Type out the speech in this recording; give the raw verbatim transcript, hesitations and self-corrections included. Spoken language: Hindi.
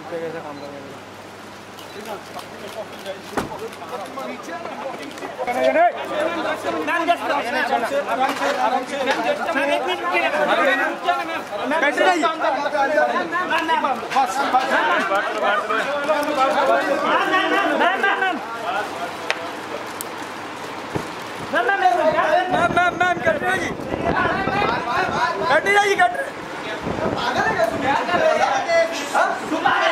कैसे काम करेंगे ma'am ma'am ma'am Katrina ji Katrina ji Katrina पागल है क्या?